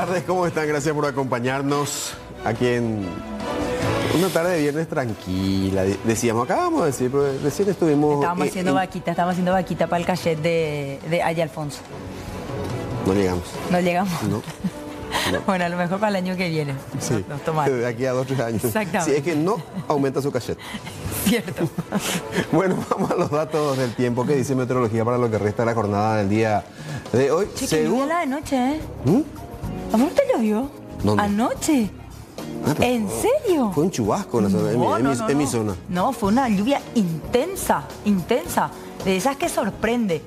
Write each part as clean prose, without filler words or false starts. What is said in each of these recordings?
tardes, ¿cómo están? Gracias por acompañarnos aquí en una tarde de viernes tranquila. Decíamos, acabamos de decir, pero recién estuvimos... Estábamos haciendo vaquita para el cachet de Aya Alfonso. No llegamos. ¿No llegamos? No. No. Bueno, a lo mejor para el año que viene. Sí, nos tomamos. de aquí a 2 o 3 años. Exactamente. Si es que no aumenta su cachet. Cierto. Bueno, vamos a los datos del tiempo que dice meteorología para lo que resta de la jornada del día de hoy. Che, que llovió la de noche, ¿eh? ¿Mm? ¿A vos no te llovió? ¿Dónde? ¿Anoche? ¿En serio? Fue un chubasco en mi zona. No, fue una lluvia intensa, de esas que sorprende.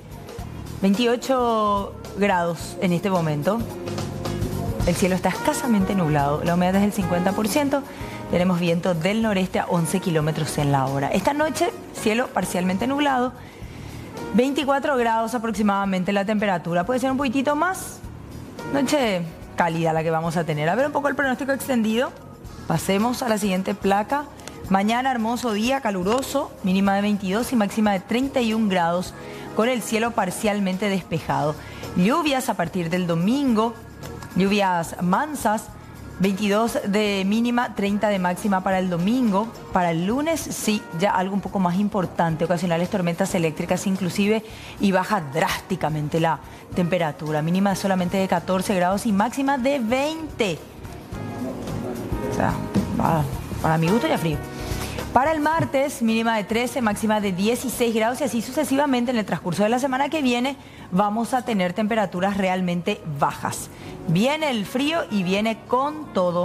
28 grados en este momento. El cielo está escasamente nublado, la humedad es del 50%, tenemos viento del noreste a 11 kilómetros en la hora. Esta noche, cielo parcialmente nublado, 24 grados aproximadamente la temperatura, puede ser un poquitito más, noche cálida la que vamos a tener. A ver un poco el pronóstico extendido, pasemos a la siguiente placa. Mañana hermoso día, caluroso, mínima de 22 y máxima de 31 grados, con el cielo parcialmente despejado. Lluvias a partir del domingo, lluvias mansas, 22 de mínima, 30 de máxima para el domingo. Para el lunes, sí, ya algo un poco más importante, ocasionales tormentas eléctricas inclusive, y baja drásticamente la temperatura. Mínima solamente de 14 grados y máxima de 20. O sea, para mi gusto ya frío. Para el martes, mínima de 13, máxima de 16 grados y así sucesivamente en el transcurso de la semana que viene vamos a tener temperaturas realmente bajas. Viene el frío y viene con todo.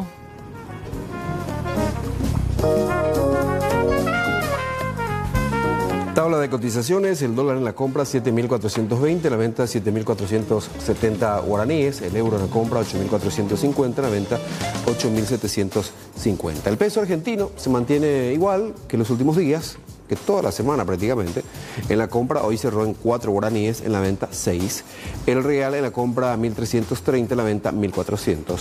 Tabla de cotizaciones, el dólar en la compra 7.420, la venta 7.470 guaraníes, el euro en la compra 8.450, la venta 8.750. El peso argentino se mantiene igual que los últimos días, que toda la semana prácticamente. En la compra hoy cerró en 4 guaraníes, en la venta 6. El real en la compra 1.330, en la venta 1.400.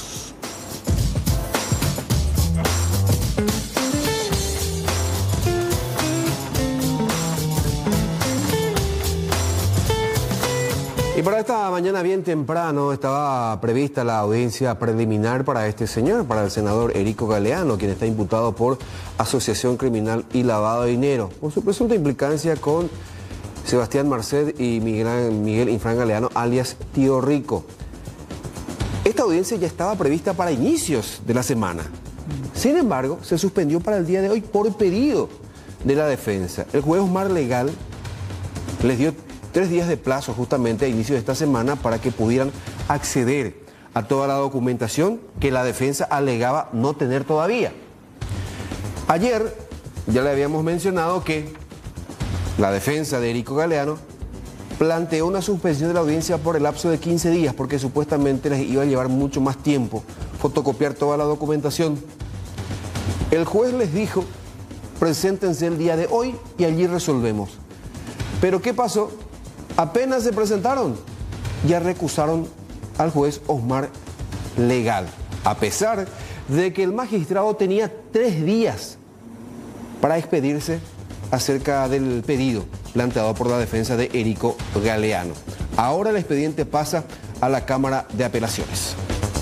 Y para esta mañana bien temprano estaba prevista la audiencia preliminar para este señor, para el senador Erico Galeano, quien está imputado por asociación criminal y lavado de dinero, por su presunta implicancia con Sebastián Marcet y Miguel Infran Galeano, alias Tío Rico. Esta audiencia ya estaba prevista para inicios de la semana. Sin embargo, se suspendió para el día de hoy por pedido de la defensa. El juez Osmar Legal les dio 3 días de plazo justamente a inicio de esta semana para que pudieran acceder a toda la documentación que la defensa alegaba no tener todavía. Ayer ya le habíamos mencionado que la defensa de Erico Galeano planteó una suspensión de la audiencia por el lapso de 15 días porque supuestamente les iba a llevar mucho más tiempo fotocopiar toda la documentación. El juez les dijo, preséntense el día de hoy y allí resolvemos. Pero ¿qué pasó? Apenas se presentaron, ya recusaron al juez Osmar Legal, a pesar de que el magistrado tenía 3 días para expedirse acerca del pedido planteado por la defensa de Erico Galeano. Ahora el expediente pasa a la Cámara de Apelaciones.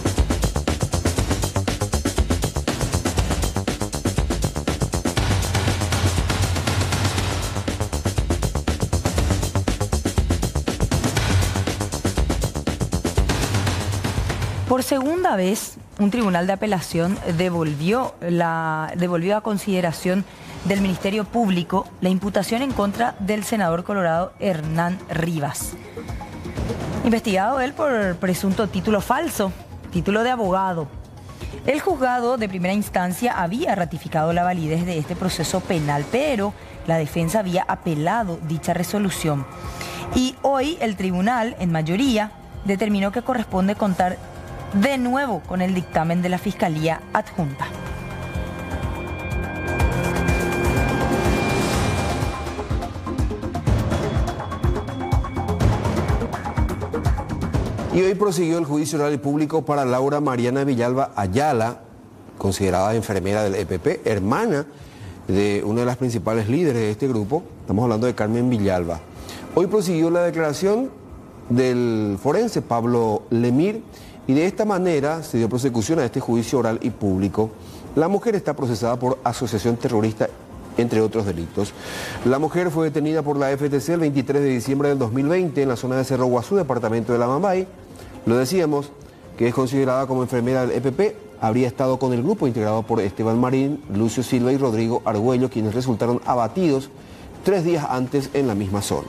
Por segunda vez, un tribunal de apelación devolvió a consideración del Ministerio Público la imputación en contra del senador colorado Hernán Rivas. Investigado él por presunto título falso, título de abogado. El juzgado de primera instancia había ratificado la validez de este proceso penal, pero la defensa había apelado dicha resolución. Y hoy el tribunal, en mayoría, determinó que corresponde contar de nuevo con el dictamen de la Fiscalía Adjunta. Y hoy prosiguió el juicio oral y público para Laura Mariana Villalba Ayala, considerada enfermera del EPP, hermana de una de las principales líderes de este grupo. Estamos hablando de Carmen Villalba. Hoy prosiguió la declaración del forense Pablo Lemir y de esta manera se dio prosecución a este juicio oral y público. La mujer está procesada por asociación terrorista, entre otros delitos. La mujer fue detenida por la FTC el 23 de diciembre del 2020 en la zona de Cerro Guazú, departamento de La Mambay. Lo decíamos, que es considerada como enfermera del EPP, habría estado con el grupo integrado por Esteban Marín, Lucio Silva y Rodrigo Argüello, quienes resultaron abatidos 3 días antes en la misma zona.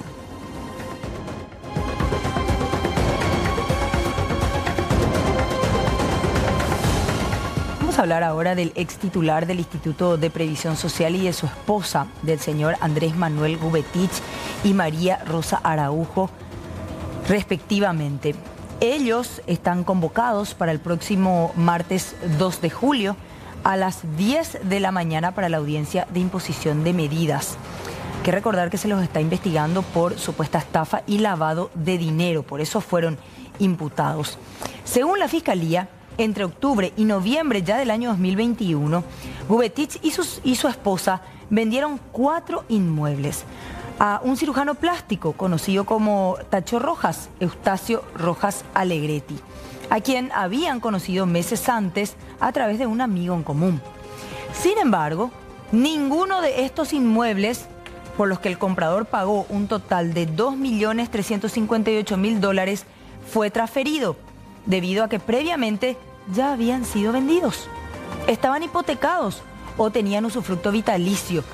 Vamos a hablar ahora del ex titular del Instituto de Previsión Social y de su esposa, del señor Andrés Manuel Gubetich y María Rosa Araujo, respectivamente. Ellos están convocados para el próximo martes 2 de julio a las 10 de la mañana para la audiencia de imposición de medidas. Hay que recordar que se los está investigando por supuesta estafa y lavado de dinero, por eso fueron imputados. Según la Fiscalía, entre octubre y noviembre ya del año 2021, Gubetich y su esposa vendieron 4 inmuebles a un cirujano plástico conocido como Tacho Rojas, Eustacio Rojas Alegretti, a quien habían conocido meses antes a través de un amigo en común. Sin embargo, ninguno de estos inmuebles, por los que el comprador pagó un total de $2.358.000, fue transferido, debido a que previamente ya habían sido vendidos. Estaban hipotecados o tenían usufructo vitalicio,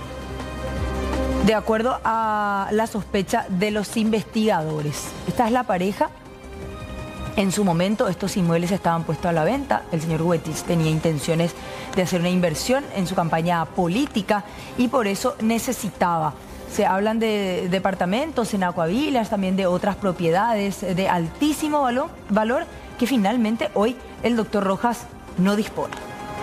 de acuerdo a la sospecha de los investigadores. Esta es la pareja. En su momento estos inmuebles estaban puestos a la venta. El señor Gubetich tenía intenciones de hacer una inversión en su campaña política y por eso necesitaba. Se hablan de departamentos en Acuavilas, también de otras propiedades de altísimo valor que finalmente hoy el doctor Rojas no dispone.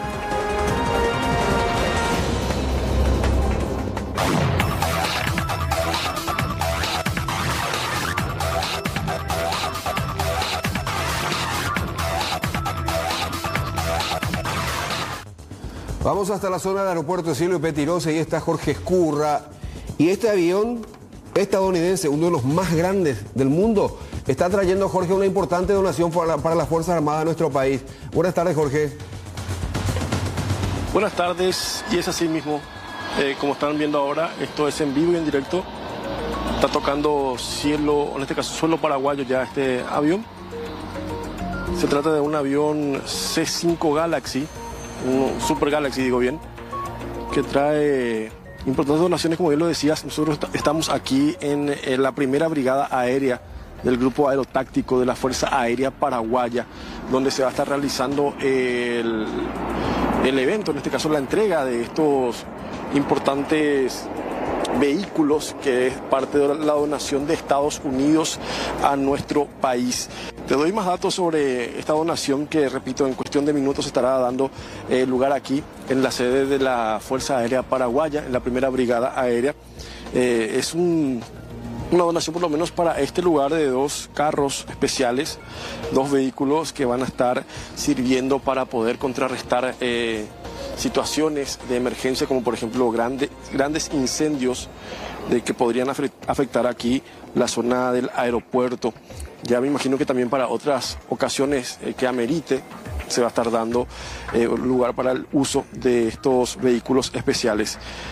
Vamos hasta la zona del aeropuerto de Silvio Petirosa y está Jorge Escurra. Y este avión estadounidense, uno de los más grandes del mundo, está trayendo, Jorge, una importante donación para las Fuerzas Armadas de nuestro país. Buenas tardes, Jorge. Buenas tardes, y es así mismo. Como están viendo ahora, esto es en vivo y en directo. Está tocando cielo, en este caso suelo paraguayo ya este avión. Se trata de un avión C5 Galaxy, un Super Galaxy, digo bien, que trae importantes donaciones, como bien lo decías. Nosotros estamos aquí en la primera brigada aérea del Grupo Aerotáctico de la Fuerza Aérea Paraguaya, donde se va a estar realizando el evento, en este caso la entrega de estos importantes vehículos, que es parte de la donación de Estados Unidos a nuestro país. Te doy más datos sobre esta donación que, repito, en cuestión de minutos estará dando lugar aquí en la sede de la Fuerza Aérea Paraguaya, en la primera brigada aérea. Es una donación por lo menos para este lugar de 2 carros especiales, 2 vehículos que van a estar sirviendo para poder contrarrestar situaciones de emergencia, como por ejemplo grandes incendios que podrían afectar aquí la zona del aeropuerto. Ya me imagino que también para otras ocasiones que amerite se va a estar dando lugar para el uso de estos vehículos especiales.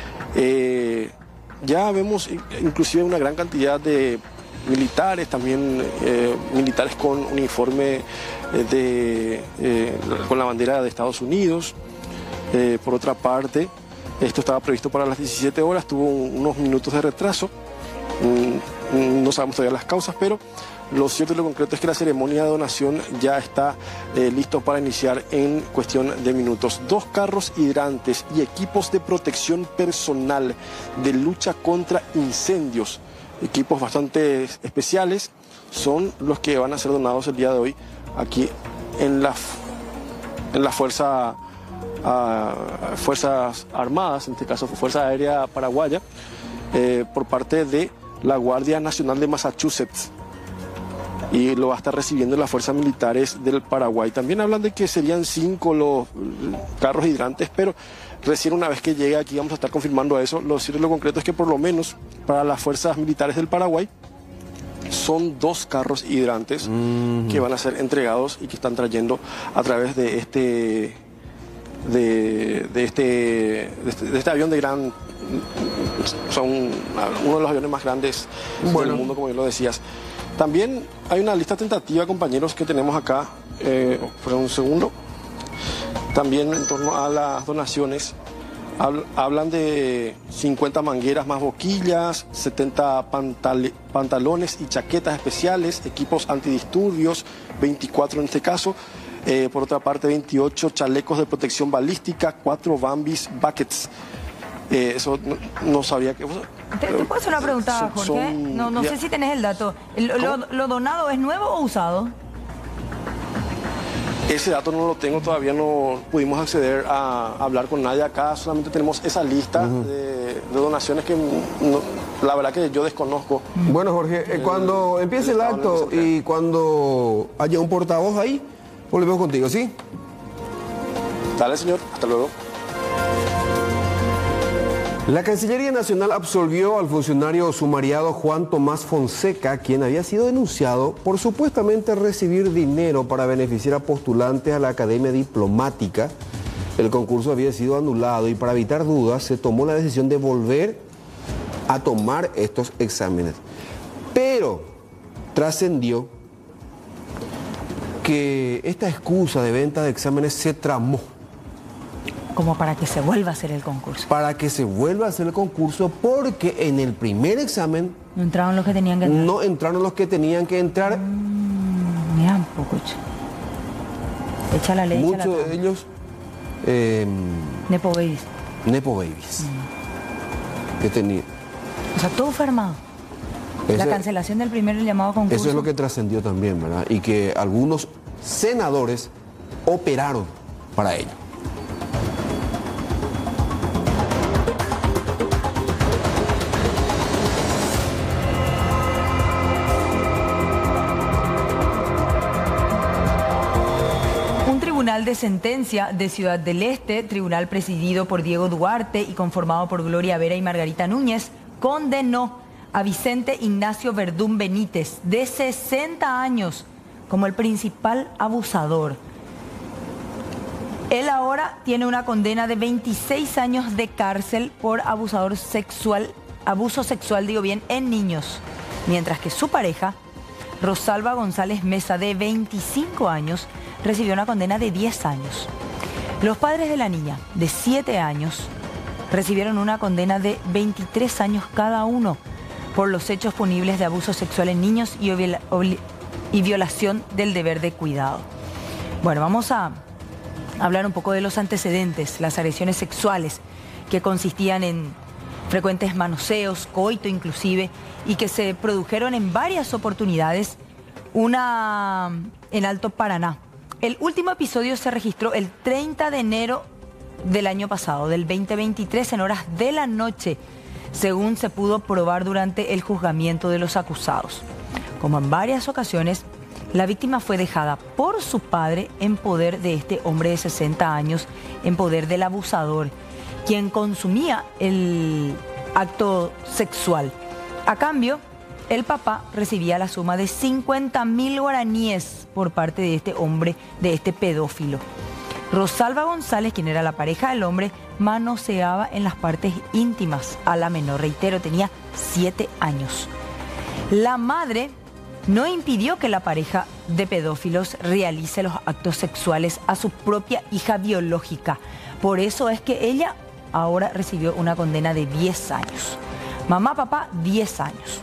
Ya vemos inclusive una gran cantidad de militares, también militares con uniforme con la bandera de Estados Unidos. Por otra parte, esto estaba previsto para las 17 horas, tuvo unos minutos de retraso. No sabemos todavía las causas, pero lo cierto y lo concreto es que la ceremonia de donación ya está listo para iniciar en cuestión de minutos. 2 carros hidrantes y equipos de protección personal de lucha contra incendios, equipos bastante especiales, son los que van a ser donados el día de hoy aquí en la Fuerzas Armadas, en este caso Fuerza Aérea Paraguaya, por parte de la Guardia Nacional de Massachusetts, y lo va a estar recibiendo las fuerzas militares del Paraguay. También hablan de que serían 5 los carros hidrantes, pero recién una vez que llegue aquí vamos a estar confirmando eso. Lo cierto y lo concreto es que por lo menos para las fuerzas militares del Paraguay son 2 carros hidrantes que van a ser entregados y que están trayendo a través de este avión de gran... Son uno de los aviones más grandes del mundo, como lo decías. También hay una lista tentativa, compañeros, que tenemos acá. Por un segundo. También en torno a las donaciones. Hablan de 50 mangueras más boquillas, 70 pantalones y chaquetas especiales, equipos antidisturbios, 24 en este caso. Por otra parte, 28 chalecos de protección balística, 4 Bambis Buckets. Eso no sabía que... ¿Te puedo hacer una pregunta, Jorge? No sé si tenés el dato. ¿Lo donado es nuevo o usado? Ese dato no lo tengo, todavía no pudimos acceder a hablar con nadie acá, solamente tenemos esa lista de donaciones que la verdad que yo desconozco. Bueno, Jorge, cuando empiece el acto y cuando haya un portavoz ahí, volvemos contigo, ¿sí? Dale, señor, hasta luego. La Cancillería Nacional absolvió al funcionario sumariado Juan Tomás Fonseca, quien había sido denunciado por supuestamente recibir dinero para beneficiar a postulantes a la Academia Diplomática. El concurso había sido anulado y para evitar dudas se tomó la decisión de volver a tomar estos exámenes. Pero trascendió que esta excusa de venta de exámenes se tramó. Como para que se vuelva a hacer el concurso. Para que se vuelva a hacer el concurso, porque en el primer examen... No entraron los que tenían que entrar. No entraron los que tenían que entrar. Mira un poco. Echa la ley. Muchos de ellos... Nepo Babies. Nepo Babies. Que tenían... O sea, todo fue armado. La cancelación del primer llamado concurso. Eso es lo que trascendió también, ¿verdad? Y que algunos senadores operaron para ello. Tribunal de Sentencia de Ciudad del Este, tribunal presidido por Diego Duarte y conformado por Gloria Vera y Margarita Núñez, condenó a Vicente Ignacio Verdún Benítez, de 60 años, como el principal abusador. Él ahora tiene una condena de 26 años de cárcel por abuso sexual, en niños, mientras que su pareja, Rosalba González Mesa, de 25 años, recibió una condena de 10 años. Los padres de la niña, de 7 años, recibieron una condena de 23 años cada uno por los hechos punibles de abuso sexual en niños y violación del deber de cuidado. Bueno, vamos a hablar un poco de los antecedentes, las agresiones sexuales que consistían en frecuentes manoseos, coito inclusive, y que se produjeron en varias oportunidades, una en Alto Paraná. El último episodio se registró el 30 de enero del año pasado, del 2023, en horas de la noche, según se pudo probar durante el juzgamiento de los acusados. Como en varias ocasiones, la víctima fue dejada por su padre en poder de este hombre de 60 años, en poder del abusador, quien consumía el acto sexual. A cambio, el papá recibía la suma de 50.000 guaraníes por parte de este hombre, de este pedófilo. Rosalba González, quien era la pareja del hombre, manoseaba en las partes íntimas a la menor. Reitero, tenía 7 años. La madre no impidió que la pareja de pedófilos realice los actos sexuales a su propia hija biológica. Por eso es que ella ahora recibió una condena de 10 años. Mamá, papá, 10 años.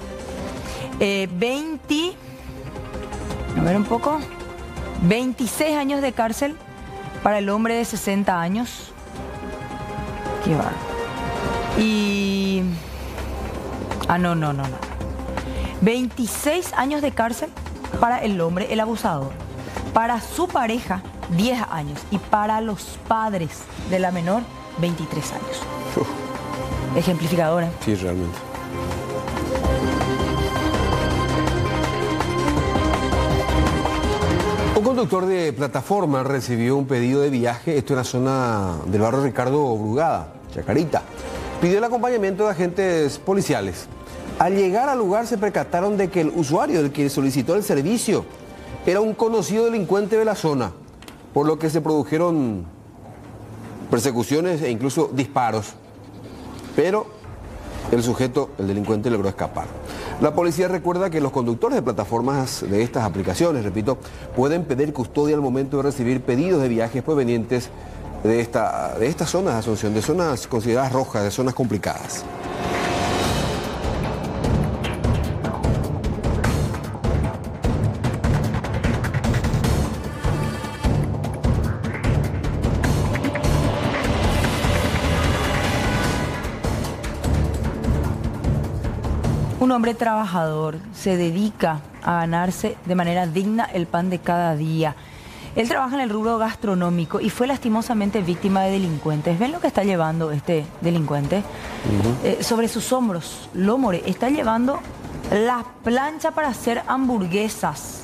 26 años de cárcel para el hombre de 60 años. Qué bárbaro. Y... no. 26 años de cárcel para el hombre, el abusador. Para su pareja, 10 años. Y para los padres de la menor, 23 años. Ejemplificadora. Sí, realmente. Un conductor de plataforma recibió un pedido de viaje, esto en la zona del barrio Ricardo Brugada, Chacarita. Pidió el acompañamiento de agentes policiales. Al llegar al lugar se percataron de que el usuario, el que solicitó el servicio, era un conocido delincuente de la zona, por lo que se produjeron persecuciones e incluso disparos. Pero el sujeto, el delincuente, logró escapar. La policía recuerda que los conductores de plataformas de estas aplicaciones, repito, pueden pedir custodia al momento de recibir pedidos de viajes provenientes de estas zonas de Asunción, de zonas consideradas rojas, de zonas complicadas. Un hombre trabajador se dedica a ganarse de manera digna el pan de cada día. Él trabaja en el rubro gastronómico y fue lastimosamente víctima de delincuentes. ¿Ven lo que está llevando este delincuente? Sobre sus hombros, Lomore está llevando la plancha para hacer hamburguesas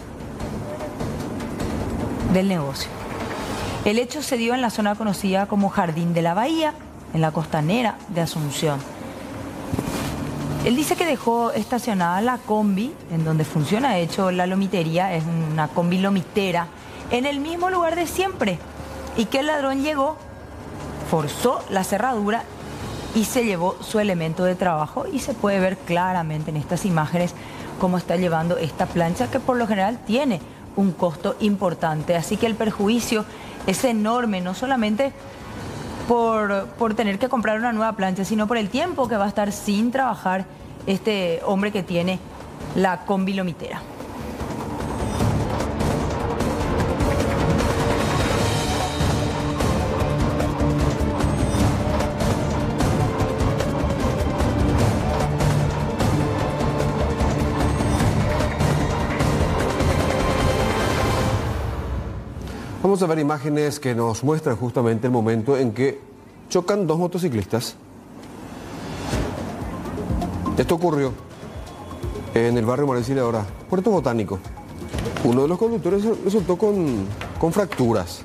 del negocio. El hecho se dio en la zona conocida como Jardín de la Bahía, en la costanera de Asunción. Él dice que dejó estacionada la combi, en donde funciona, de hecho, la lomitería, es una combi lomitera, en el mismo lugar de siempre. Y que el ladrón llegó, forzó la cerradura y se llevó su elemento de trabajo. Y se puede ver claramente en estas imágenes cómo está llevando esta plancha, que por lo general tiene un costo importante. Así que el perjuicio es enorme, no solamente por tener que comprar una nueva plancha, sino por el tiempo que va a estar sin trabajar este hombre que tiene la combi lomitera. Vamos a ver imágenes que nos muestran justamente el momento en que chocan dos motociclistas. Esto ocurrió en el barrio María ahora, Puerto Botánico. Uno de los conductores resultó con fracturas.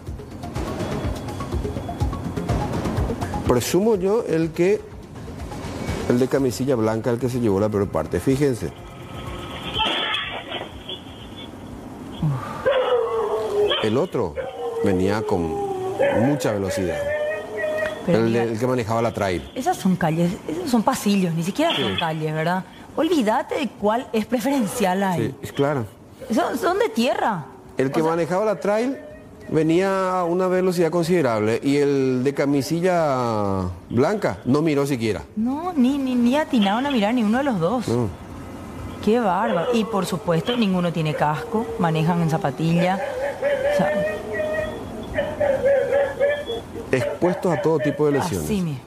Presumo yo el de camisilla blanca, el que se llevó la peor parte. Fíjense. El otro venía con mucha velocidad. El que manejaba la trail. Esas son calles, esos son pasillos, ni siquiera son calles, ¿verdad? Olvídate de cuál es preferencial ahí. Sí, es claro. Son de tierra. El que manejaba la trail venía a una velocidad considerable y el de camisilla blanca no miró siquiera. No, ni atinaron a mirar ni uno de los dos. No. Qué bárbaro. Y por supuesto, ninguno tiene casco, manejan en zapatilla. O sea, expuestos a todo tipo de lesiones. Así mismo.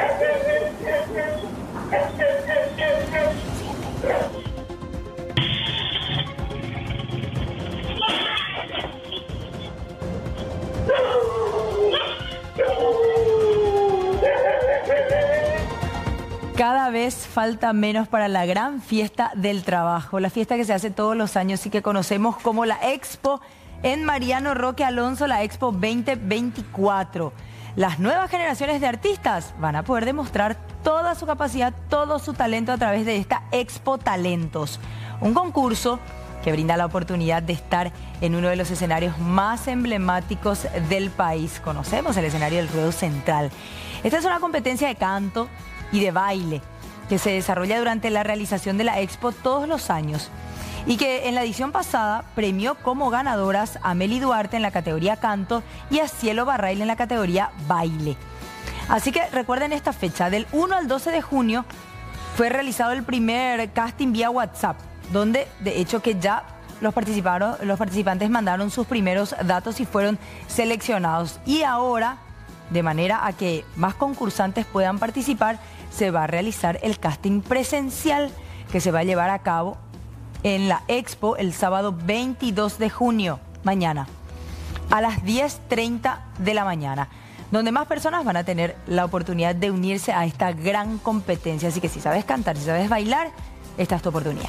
Cada vez falta menos para la gran fiesta del trabajo, la fiesta que se hace todos los años y que conocemos como la Expo en Mariano Roque Alonso, la Expo 2024. Las nuevas generaciones de artistas van a poder demostrar toda su capacidad, todo su talento a través de esta Expo Talentos, un concurso que brinda la oportunidad de estar en uno de los escenarios más emblemáticos del país. Conocemos el escenario del Ruedo Central. Esta es una competencia de canto y de baile que se desarrolla durante la realización de la Expo todos los años y que en la edición pasada premió como ganadoras a Meli Duarte en la categoría canto y a Cielo Barrail en la categoría baile. Así que recuerden esta fecha, del 1 al 12 de junio fue realizado el primer casting vía WhatsApp, donde de hecho que ya los participantes mandaron sus primeros datos y fueron seleccionados. Y ahora, de manera a que más concursantes puedan participar, se va a realizar el casting presencial que se va a llevar a cabo en la Expo el sábado 22 de junio, mañana, a las 10:30 de la mañana, donde más personas van a tener la oportunidad de unirse a esta gran competencia. Así que si sabes cantar, si sabes bailar, esta es tu oportunidad.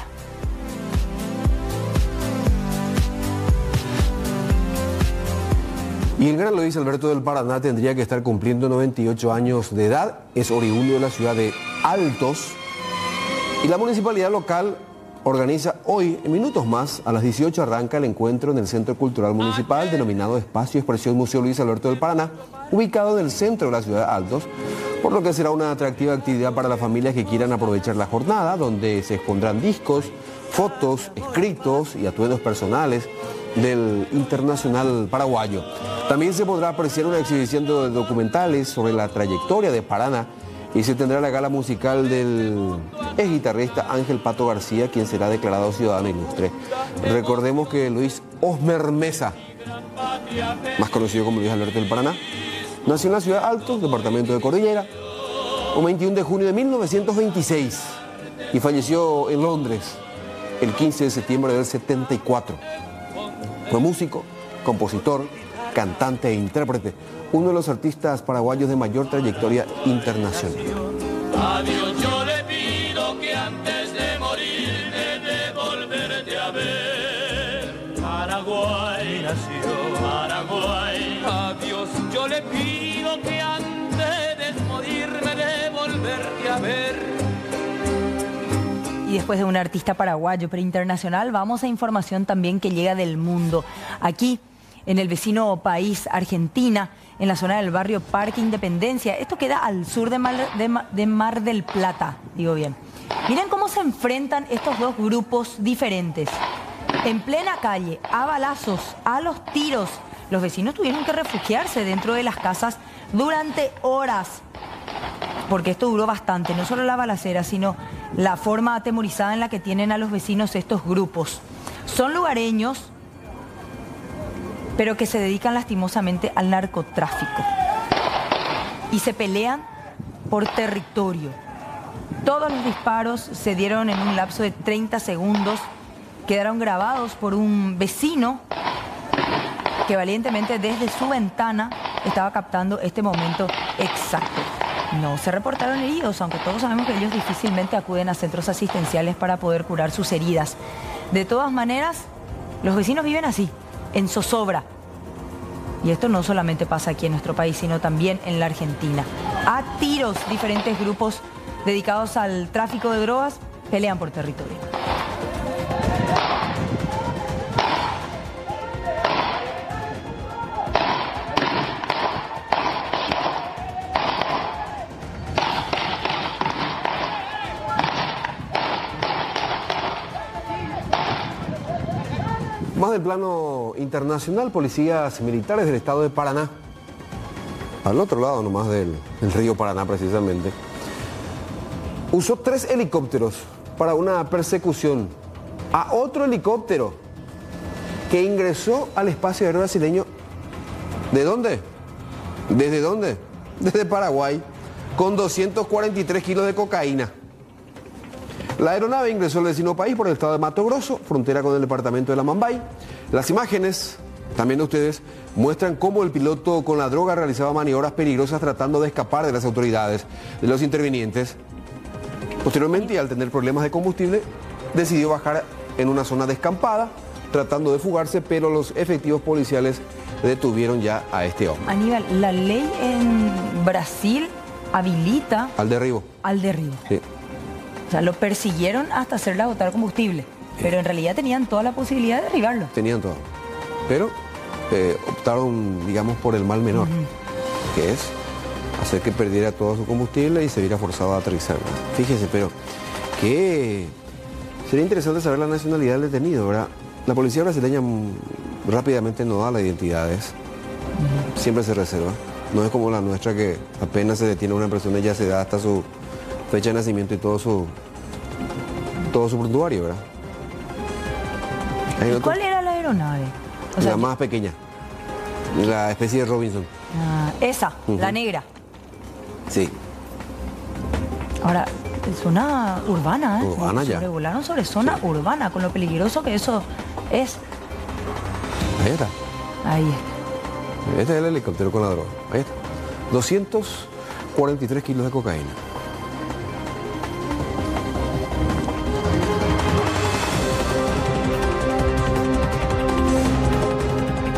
Y el gran Luis Alberto del Paraná tendría que estar cumpliendo 98 años de edad. Es oriundo de la ciudad de Altos. Y la municipalidad local organiza hoy, en minutos más, a las 18 arranca el encuentro en el Centro Cultural Municipal denominado Espacio Expresión Museo Luis Alberto del Paraná, ubicado en el centro de la ciudad de Altos, por lo que será una atractiva actividad para las familias que quieran aprovechar la jornada, donde se expondrán discos, fotos, escritos y atuendos personales del internacional paraguayo. También se podrá apreciar una exhibición de documentales sobre la trayectoria de Paraná y se tendrá la gala musical del ex guitarrista Ángel Pato García, quien será declarado ciudadano ilustre. Recordemos que Luis Osmer Mesa, más conocido como Luis Alberto del Paraná, nació en la ciudad de Altos, departamento de Cordillera, un 21 de junio de 1926 y falleció en Londres el 15 de septiembre del 74. Fue músico, compositor, cantante e intérprete, uno de los artistas paraguayos de mayor trayectoria internacional. A Dios yo le pido que antes de morirme de volverte a ver. Paraguay nació, Paraguay. A Dios yo le pido que antes de morirme de volverte a ver. Y después de un artista paraguayo pero internacional, vamos a información también que llega del mundo. Aquí, en el vecino país, Argentina, en la zona del barrio Parque Independencia. Esto queda al sur de Mar del Plata, digo bien. Miren cómo se enfrentan estos dos grupos diferentes. En plena calle, a balazos, a los tiros. Los vecinos tuvieron que refugiarse dentro de las casas durante horas. Porque esto duró bastante, no solo la balacera, sino la forma atemorizada en la que tienen a los vecinos estos grupos. Son lugareños, pero que se dedican lastimosamente al narcotráfico. Y se pelean por territorio. Todos los disparos se dieron en un lapso de 30 segundos. Quedaron grabados por un vecino que valientemente desde su ventana estaba captando este momento exacto. No se reportaron heridos, aunque todos sabemos que ellos difícilmente acuden a centros asistenciales para poder curar sus heridas. De todas maneras, los vecinos viven así, en zozobra. Y esto no solamente pasa aquí en nuestro país, sino también en la Argentina. A tiros, diferentes grupos dedicados al tráfico de drogas pelean por territorio. Más del plano internacional, policías militares del estado de Paraná, al otro lado nomás del río Paraná precisamente, usó 3 helicópteros para una persecución a otro helicóptero que ingresó al espacio aéreo brasileño. ¿De dónde? ¿Desde dónde? Desde Paraguay, con 243 kilos de cocaína. La aeronave ingresó al vecino país por el estado de Mato Grosso, frontera con el departamento de La Mambay. Las imágenes, también de ustedes, muestran cómo el piloto con la droga realizaba maniobras peligrosas tratando de escapar de las autoridades, de los intervinientes. Posteriormente, al tener problemas de combustible, decidió bajar en una zona descampada, tratando de fugarse, pero los efectivos policiales detuvieron ya a este hombre. Aníbal, la ley en Brasil habilita Al derribo. al derribo. Sí. O sea, lo persiguieron hasta hacerle agotar combustible, pero en realidad tenían toda la posibilidad de derribarlo. Tenían todo. Pero optaron, digamos, por el mal menor, que es hacer que perdiera todo su combustible y se viera forzado a aterrizar. Fíjese, pero que sería interesante saber la nacionalidad del detenido, ¿verdad? La policía brasileña rápidamente no da las identidades, siempre se reserva. No es como la nuestra que apenas se detiene a una persona y ya se da hasta su fecha de nacimiento y todo su prontuario, ¿verdad? ¿Y cuál era la aeronave? O sea, la más pequeña, la especie de Robinson. Esa, la negra. Sí. Ahora, zona urbana, ¿eh? Urbana ya. Sobrevolaron sobre zona urbana, con lo peligroso que eso es. Ahí está. Ahí está. Este es el helicóptero con la droga. Ahí está. 243 kilos de cocaína.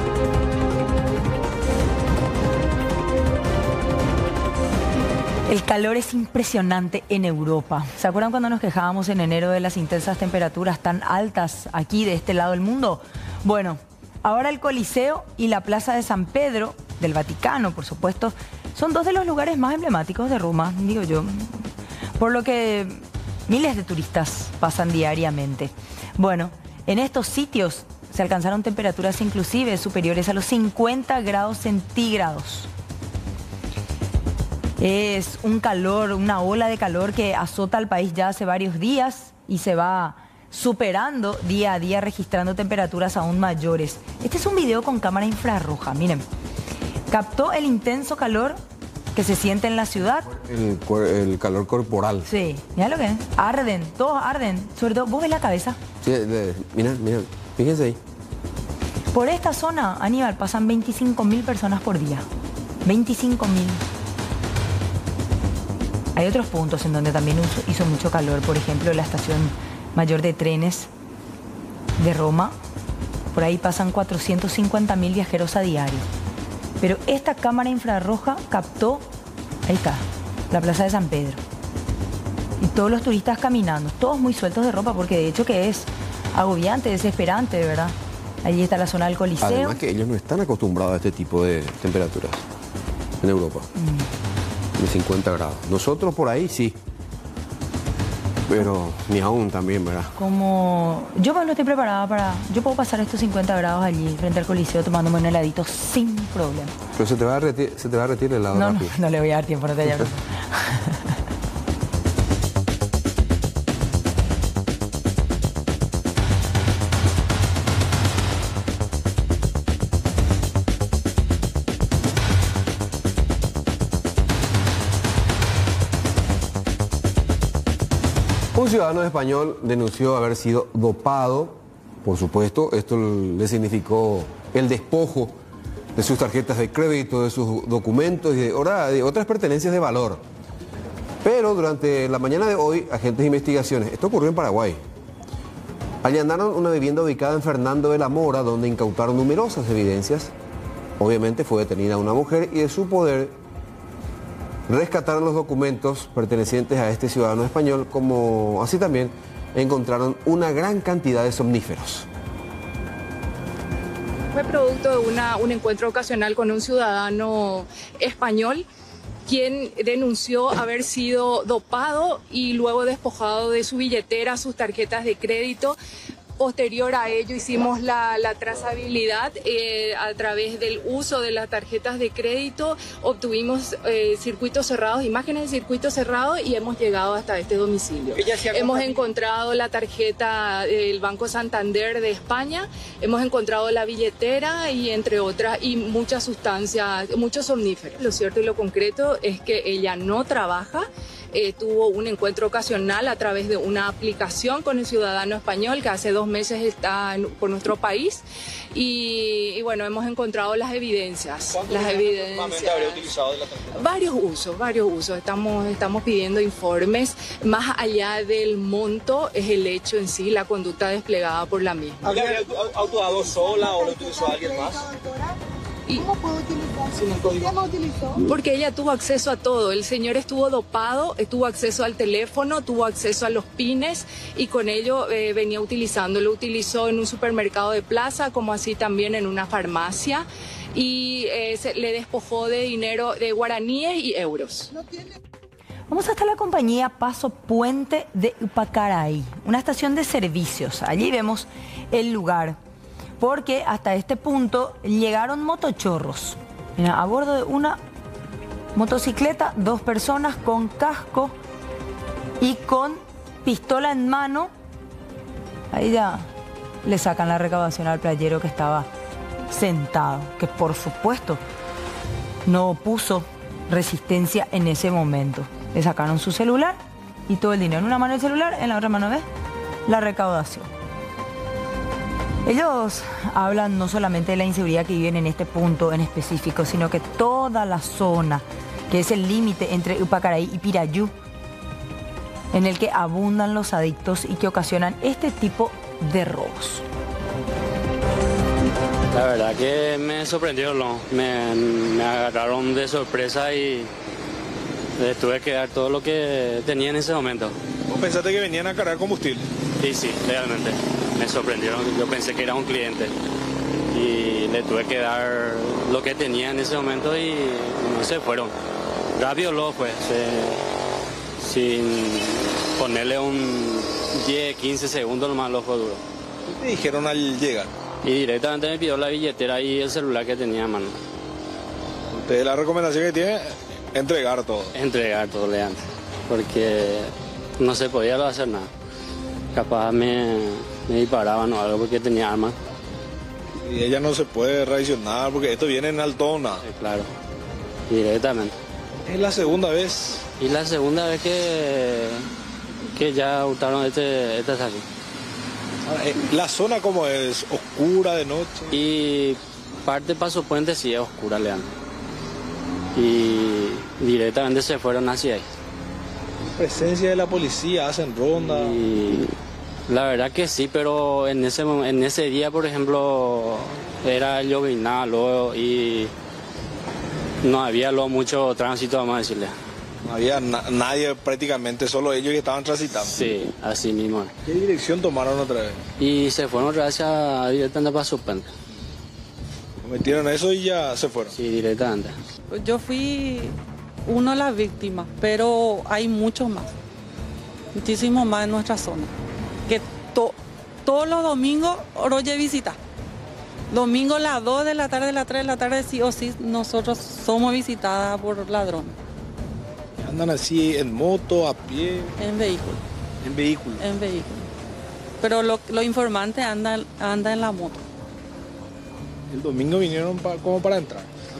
El calor es impresionante en Europa. ¿Se acuerdan cuando nos quejábamos en enero de las intensas temperaturas tan altas aquí de este lado del mundo? Bueno, ahora el Coliseo y la Plaza de San Pedro, del Vaticano, por supuesto, son dos de los lugares más emblemáticos de Roma, digo yo, por lo que miles de turistas pasan diariamente. Bueno, en estos sitios se alcanzaron temperaturas inclusive superiores a los 50 grados centígrados. Es un calor, una ola de calor que azota al país ya hace varios días y se va superando día a día, registrando temperaturas aún mayores. Este es un video con cámara infrarroja, miren. Captó el intenso calor que se siente en la ciudad. El calor corporal. Sí, mira lo que es. Arden, todos arden. Sobre todo, ¿vos ves la cabeza? Sí, mira, fíjense ahí. Por esta zona, Aníbal, pasan 25.000 personas por día. 25.000. Hay otros puntos en donde también hizo mucho calor. Por ejemplo, la estación mayor de trenes de Roma. Por ahí pasan 450.000 viajeros a diario. Pero esta cámara infrarroja captó, ahí está, la Plaza de San Pedro. Y todos los turistas caminando, todos muy sueltos de ropa, porque de hecho que es agobiante, desesperante, de verdad. Allí está la zona del Coliseo. Además que ellos no están acostumbrados a este tipo de temperaturas en Europa. De 50 grados. Nosotros por ahí sí. Pero ni aún también, ¿verdad? Como yo no estoy preparada para... Yo puedo pasar estos 50 grados allí frente al Coliseo tomándome un heladito sin problema. Pero se te va a derretir el helado rápido. No le voy a dar tiempo, no te llames. Un ciudadano español denunció haber sido dopado, por supuesto, esto le significó el despojo de sus tarjetas de crédito, de sus documentos y de otras pertenencias de valor. Pero durante la mañana de hoy, agentes de investigaciones, esto ocurrió en Paraguay, allanaron una vivienda ubicada en Fernando de la Mora, donde incautaron numerosas evidencias. Obviamente fue detenida una mujer y de su poder rescataron los documentos pertenecientes a este ciudadano español, como así también encontraron una gran cantidad de somníferos. Fue producto de un encuentro ocasional con un ciudadano español, quien denunció haber sido dopado y luego despojado de su billetera, sus tarjetas de crédito. Posterior a ello hicimos la trazabilidad a través del uso de las tarjetas de crédito, obtuvimos circuitos cerrados, imágenes de circuitos cerrados y hemos llegado hasta este domicilio. Hemos encontrado la tarjeta del Banco Santander de España, hemos encontrado la billetera y entre otras y muchas sustancias, muchos somníferos. Lo cierto y lo concreto es que ella no trabaja. Tuvo un encuentro ocasional a través de una aplicación con el ciudadano español que hace 2 meses está por nuestro país y bueno, hemos encontrado las evidencias. Las evidencias habría utilizado de la tarjeta? Varios usos. Estamos pidiendo informes. Más allá del monto es el hecho en sí, la conducta desplegada por la misma. ¿Habría actuado sola o lo utilizó alguien más? ¿Cómo puedo utilizar? ¿Cómo utilizó? Porque ella tuvo acceso a todo. El señor estuvo dopado, tuvo acceso al teléfono, tuvo acceso a los pines y con ello venía utilizando. Lo utilizó en un supermercado de plaza, como así también en una farmacia y le despojó de dinero de guaraníes y euros. Vamos hasta la compañía Paso Puente de Upacaray, una estación de servicios. Allí vemos el lugar. Porque hasta este punto llegaron motochorros. Mira, a bordo de una motocicleta, 2 personas con casco y con pistola en mano. Ahí ya le sacan la recaudación al playero que estaba sentado, que por supuesto no opuso resistencia en ese momento. Le sacaron su celular y todo el dinero. En una mano el celular, en la otra mano, ¿ves? La recaudación. Ellos hablan no solamente de la inseguridad que viven en este punto en específico, sino que toda la zona, que es el límite entre Upacaray y Pirayú, en el que abundan los adictos y que ocasionan este tipo de robos. La verdad que me sorprendió, ¿no? Me agarraron de sorpresa y Tuve que dar todo lo que tenía en ese momento. ¿Vos pensaste que venían a cargar combustible? Sí, realmente. Me sorprendieron. Yo pensé que era un cliente. Y le tuve que dar lo que tenía en ese momento y no se fueron. Rápido luego fue. Sin ponerle un 10, 15 segundos nomás lo fue duro. ¿Qué te dijeron al llegar? Y directamente me pidió la billetera y el celular que tenía a mano. Usted la recomendación que tiene, entregar todo. Entregar todo, Leandro. Porque no se podía hacer nada. Capaz me disparaban o algo porque tenía armas. Y ella no se puede reaccionar porque esto viene en Altona. Claro, directamente. Es la segunda vez. Y la segunda vez que ya hurtaron este saco. La zona como es oscura de noche. Y parte Paso Puente sí es oscura, Leandro. Y directamente se fueron hacia ahí. Presencia de la policía, hacen ronda. Y la verdad que sí, pero en ese día, por ejemplo, era llovinal y no había mucho tránsito, vamos a decirle. No había nadie prácticamente, solo ellos que estaban transitando. Sí, así mismo. ¿Qué dirección tomaron otra vez? Y se fueron otra vez directamente para Paso Puente. Metieron eso y ya se fueron. Sí, directamente. Yo fui uno de las víctimas, pero hay muchos más. Muchísimos más en nuestra zona. Que todos los domingos oye visita. Domingo a las 2 de la tarde, a las 3 de la tarde, sí o sí, nosotros somos visitadas por ladrones. ¿Andan así en moto, a pie? En vehículo. ¿En vehículo? En vehículo. Pero los informantes andan en la moto. El domingo vinieron como para entrar.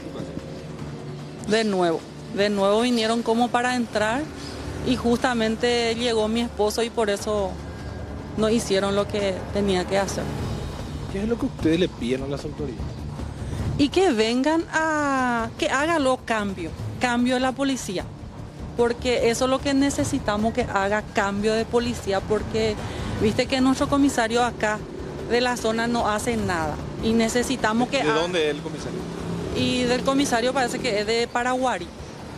De nuevo vinieron como para entrar y justamente llegó mi esposo y por eso no hicieron lo que tenía que hacer. ¿Qué es lo que ustedes le piden a las autoridades? Y que vengan que haga los cambio de la policía, porque eso es lo que necesitamos, que haga cambio de policía, porque viste que nuestro comisario acá de la zona no hace nada y necesitamos que... ¿De dónde es el comisario? Y del comisario parece que es de Paraguarí.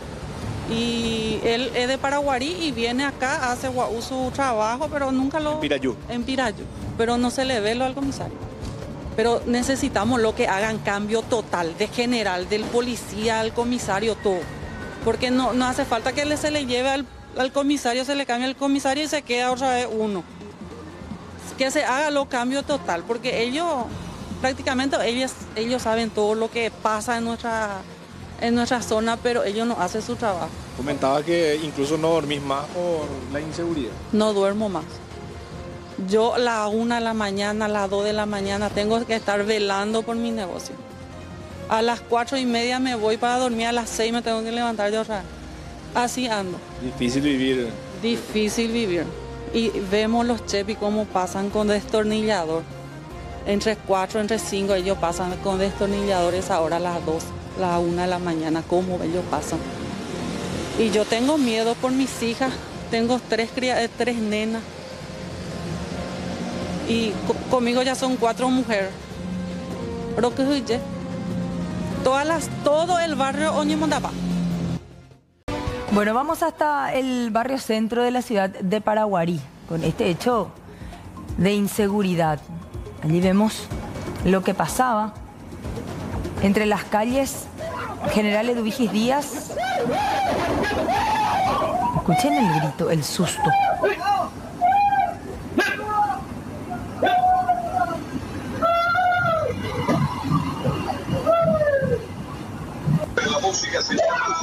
Y él es de Paraguarí y viene acá, hace su trabajo, pero nunca lo... En Pirayú. Pero no se le ve lo al comisario. Pero necesitamos lo que hagan cambio total, de general, del policía, al comisario, todo. Porque no hace falta que se le lleve al comisario, se le cambie al comisario y se queda otra vez uno. Que se haga lo cambio total, porque prácticamente ellos saben todo lo que pasa en nuestra zona, pero ellos no hacen su trabajo. Comentaba que incluso no dormís más por la inseguridad. No duermo más. Yo a las 1 de la mañana, a las 2 de la mañana tengo que estar velando por mi negocio. A las 4:30 me voy para dormir, a las 6 me tengo que levantar de otra vez. Así ando. Difícil vivir. Difícil vivir. Y vemos los chepis cómo pasan con destornillador. Entre 4, entre 5 ellos pasan con destornilladores ahora a las 2, las 1 de la mañana, cómo ellos pasan. Y yo tengo miedo por mis hijas, tengo 3 nenas. Y conmigo ya son 4 mujeres. Pero que soy yo. Todo el barrio Oñemondapa. Bueno, vamos hasta el barrio centro de la ciudad de Paraguarí, con este hecho de inseguridad. Allí vemos lo que pasaba entre las calles General Eduvigis Díaz. Escuchen el grito, el susto. La música se...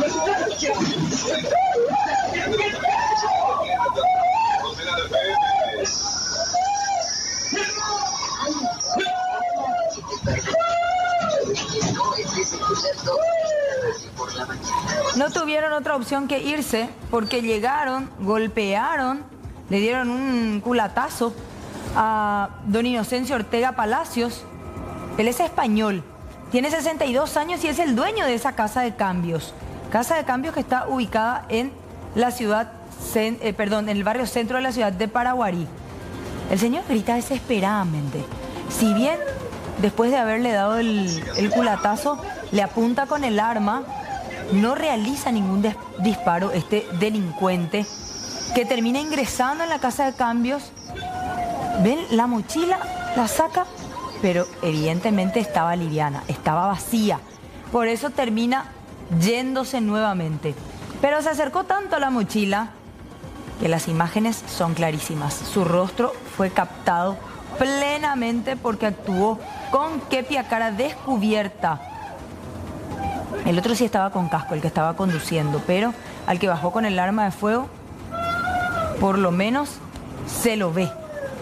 No tuvieron otra opción que irse porque llegaron, golpearon, le dieron un culatazo a don Inocencio Ortega Palacios. Él es español, tiene 62 años y es el dueño de esa casa de cambios. Casa de cambios que está ubicada en la ciudad, en el barrio centro de la ciudad de Paraguarí. El señor grita desesperadamente. Si bien después de haberle dado el culatazo, le apunta con el arma no realiza ningún disparo este delincuente que termina ingresando en la casa de cambios. Ven la mochila, la saca, pero evidentemente estaba liviana, estaba vacía. Por eso termina yéndose nuevamente. Pero se acercó tanto a la mochila que las imágenes son clarísimas. Su rostro fue captado plenamente porque actuó con kepi a cara descubierta. El otro sí estaba con casco, el que estaba conduciendo, pero al que bajó con el arma de fuego, por lo menos se lo ve.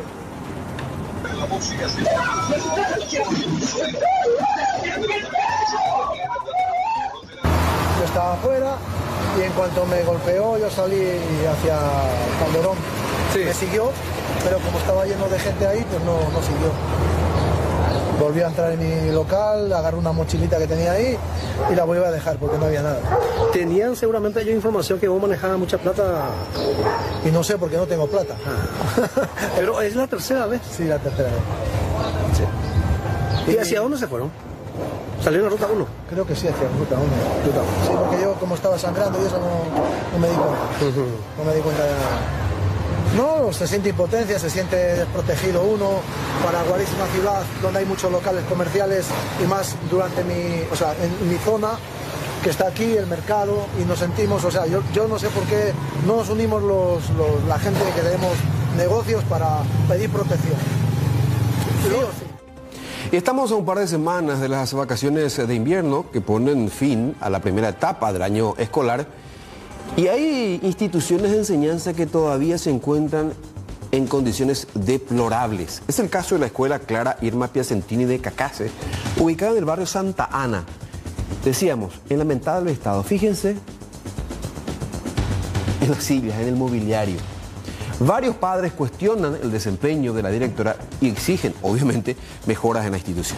Yo estaba afuera y en cuanto me golpeó yo salí hacia Calderón. Sí. Me siguió, pero como estaba lleno de gente ahí, pues no siguió. Volví a entrar en mi local, agarré una mochilita que tenía ahí y la volví a dejar porque no había nada. Tenían seguramente ellos información que vos manejabas mucha plata. Y no sé porque no tengo plata. Pero es la tercera vez. Sí, la tercera vez. Sí. ¿Y hacia dónde se fueron? ¿Salieron a Ruta 1? Creo que sí, hacia Ruta 1. Sí, porque yo como estaba sangrando y eso no me di cuenta. No me di cuenta de nada. No, se siente impotencia, se siente desprotegido uno. Paraguarí es una ciudad donde hay muchos locales comerciales y más en mi zona, que está aquí, el mercado, y nos sentimos, yo no sé por qué no nos unimos la gente que tenemos negocios para pedir protección. Sí o sí. Y estamos a un par de semanas de las vacaciones de invierno que ponen fin a la primera etapa del año escolar. Y hay instituciones de enseñanza que todavía se encuentran en condiciones deplorables. Es el caso de la escuela Clara Irma Piacentini de Cacase, ubicada en el barrio Santa Ana. Decíamos, en lamentable estado. Fíjense en las sillas, en el mobiliario. Varios padres cuestionan el desempeño de la directora y exigen, obviamente, mejoras en la institución.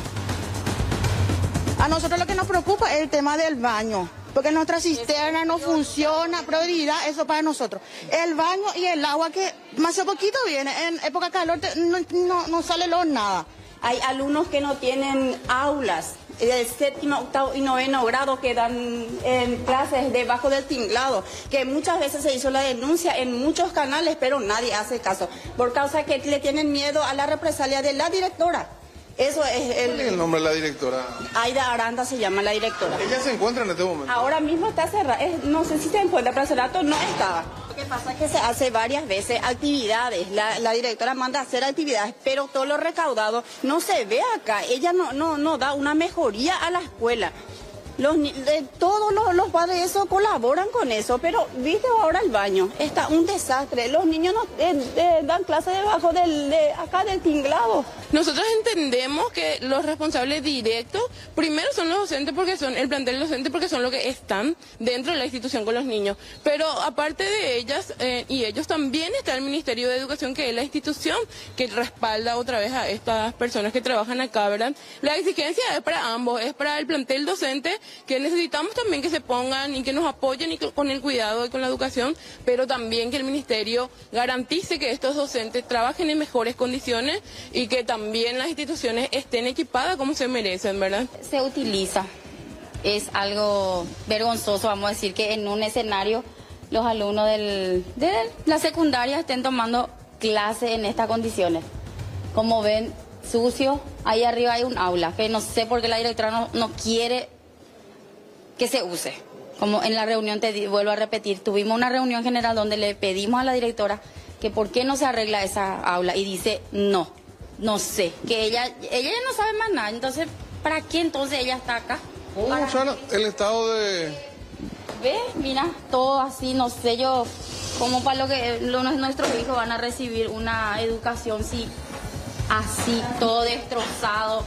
A nosotros lo que nos preocupa es el tema del baño. Porque nuestra cisterna no funciona, prioridad, eso para nosotros. El baño y el agua que más o poquito viene, en época de calor no sale nada. Hay alumnos que no tienen aulas, el séptimo, octavo y noveno grado que dan en clases debajo del tinglado, que muchas veces se hizo la denuncia en muchos canales, pero nadie hace caso, por causa que le tienen miedo a la represalia de la directora. Eso es ¿Cuál es el nombre de la directora? Aida Aranda se llama la directora. ¿Ella se encuentra en este momento? Ahora mismo está cerrada, no sé si se encuentra, pero hace rato no estaba. Lo que pasa es que se hace varias veces actividades, la directora manda a hacer actividades, pero todo lo recaudado no se ve acá. Ella no da una mejoría a la escuela. Todos los padres eso colaboran con eso, pero viste ahora el baño, está un desastre. Los niños dan clases debajo acá del tinglado. Nosotros entendemos que los responsables directos primero son los docentes, porque son el plantel docente, porque son los que están dentro de la institución con los niños, pero aparte de ellas y ellos también está el Ministerio de Educación, que es la institución que respalda otra vez a estas personas que trabajan acá, ¿verdad? La exigencia es para ambos, es para el plantel docente, que necesitamos también que se pongan y que nos apoyen y con el cuidado y con la educación, pero también que el Ministerio garantice que estos docentes trabajen en mejores condiciones y que también las instituciones estén equipadas como se merecen, ¿verdad? Se utiliza, es algo vergonzoso, vamos a decir, que en un escenario los alumnos de la secundaria estén tomando clase en estas condiciones. Como ven, sucio, ahí arriba hay un aula, que no sé por qué la directora no quiere que se use. Como en la reunión, vuelvo a repetir, tuvimos una reunión general donde le pedimos a la directora que por qué no se arregla esa aula, y dice no sé, que ella ya no sabe más nada, entonces ¿para qué entonces ella está acá? ¿Cómo funciona el estado de...? Ve, mira, todo así, no sé yo, como para lo que nuestros hijos van a recibir una educación así, todo destrozado,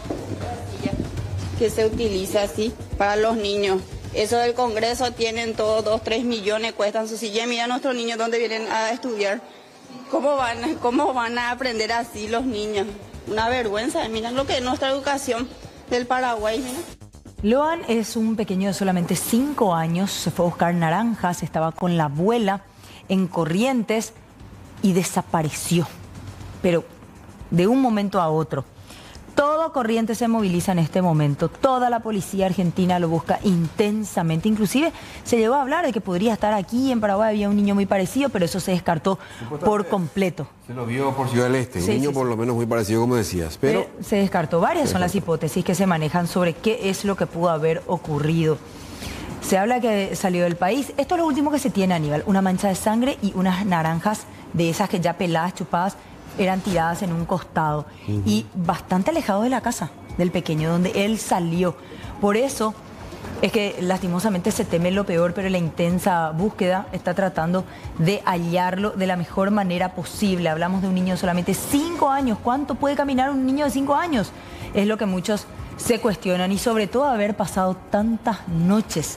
que se utiliza así para los niños. Eso del Congreso tienen todos 2, 3 millones, cuestan su silla. Mira a nuestros niños donde vienen a estudiar. ¿Cómo van a aprender así los niños? Una vergüenza. Miren lo que es nuestra educación del Paraguay. Mira. Loan es un pequeño de solamente 5 años. Se fue a buscar naranjas, estaba con la abuela en Corrientes y desapareció. Pero de un momento a otro. Todo Toda Corrientes se moviliza en este momento. Toda la policía argentina lo busca intensamente. Inclusive se llegó a hablar de que podría estar aquí en Paraguay. Había un niño muy parecido, pero eso se descartó por completo. Se lo vio por Ciudad del Este. Sí, un niño sí, por lo menos muy parecido, como decías. Pero se descartó. Varias son las hipótesis que se manejan sobre qué es lo que pudo haber ocurrido. Se habla que salió del país. Esto es lo último que se tiene, Aníbal. Una mancha de sangre y unas naranjas de esas que ya peladas, chupadas, eran tiradas en un costado. Y bastante alejado de la casa del pequeño, donde él salió. Por eso es que lastimosamente se teme lo peor, pero la intensa búsqueda está tratando de hallarlo de la mejor manera posible. Hablamos de un niño de solamente 5 años. ¿Cuánto puede caminar un niño de 5 años? Es lo que muchos se cuestionan, y sobre todo haber pasado tantas noches